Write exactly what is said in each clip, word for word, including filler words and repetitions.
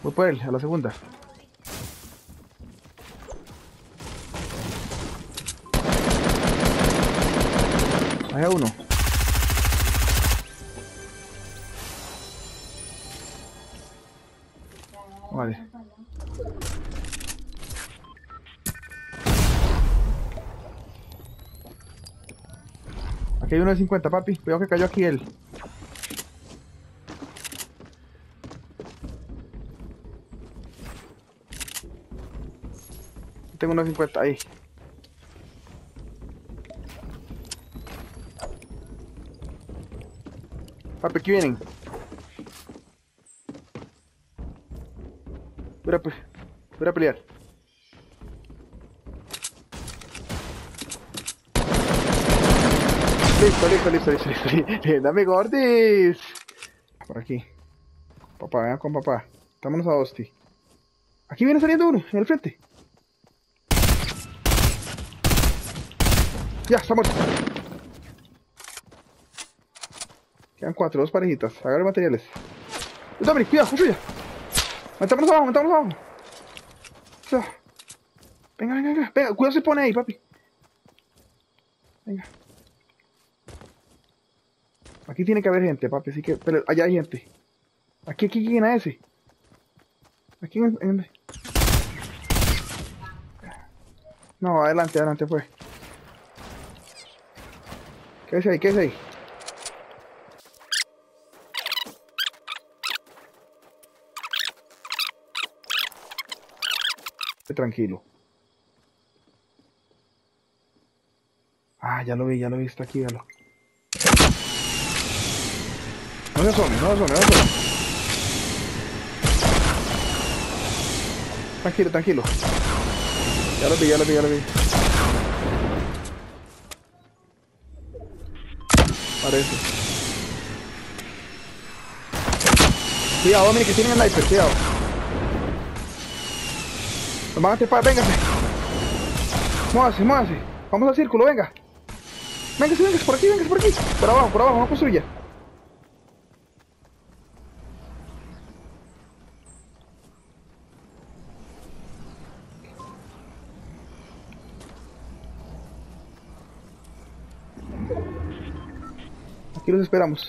Voy por él, a la segunda. Hay uno. Vale. Aquí hay uno de cincuenta, papi. Cuidado que cayó aquí él. Tengo uno de cincuenta, ahí. Papi, aquí vienen. Voy a, pe voy a pelear. Listo, listo, listo, listo, listo. Dame gordis. Por aquí. Papá, venga con papá. Vámonos a Dosti. Aquí viene saliendo uno, en el frente. Ya, está muerto. Quedan cuatro, dos parejitas. Agarre materiales. Dominic, cuidado, construya. Metámonos abajo, metámonos abajo. Eso. Venga, venga, venga. Venga, cuidado se pone ahí, papi. Venga. Aquí tiene que haber gente, papi, así que... Pero allá hay gente. Aquí, aquí, ¿quién es ese? Aquí en, en... No, adelante, adelante, pues. ¿Qué es ahí? ¿Qué es ahí? Tranquilo. Ah, ya lo vi, ya lo vi, está aquí, véalo. No se asome, no se asome, no se asome. Tranquilo, tranquilo. Ya lo vi, ya lo vi, ya lo vi. Parece. Cuidado, Dominic, que tienen el sniper, cuidado. Nos van a trepar, véngase. Muévase, muévase. Vamos al círculo, venga. Véngase, véngase, por aquí, véngase, por aquí. Por abajo, por abajo, no construya. Aquí los esperamos.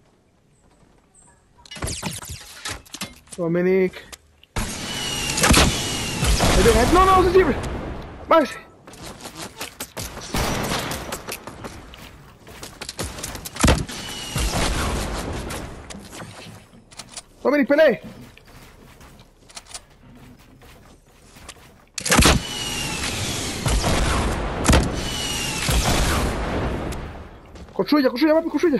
Dominic. No, no, no se sirve. Váyase. Dominic, pelee. Construya, construya, papi, construya.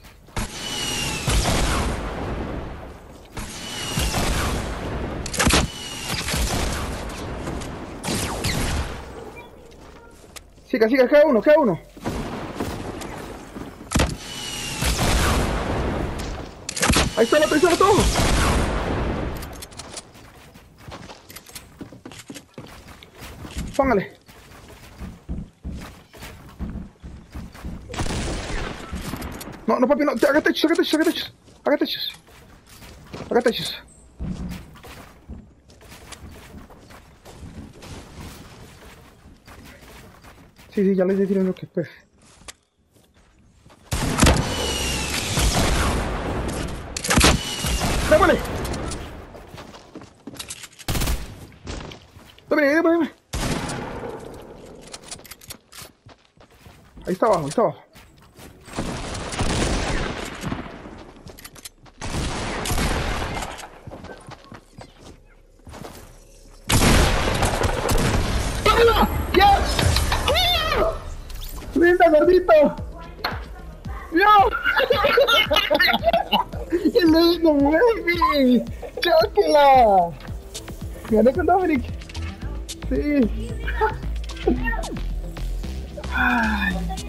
Siga, siga, cada uno, cada uno. Ahí está el otro, ahí está el otro. Póngale. No, no, papi, no. Haga techos, haga techos, haga techos. Haga techos. Haga techos. Sí, sí, ya les diré lo que pues. ¡Démosle! ¡Démosle, démosle! Ahí está abajo, ahí está abajo. ¡Linda, gordito! ¡Yo! ¡Qué lindo, baby! ¡Chóquela! Gané con Dominic. Sí. Ay.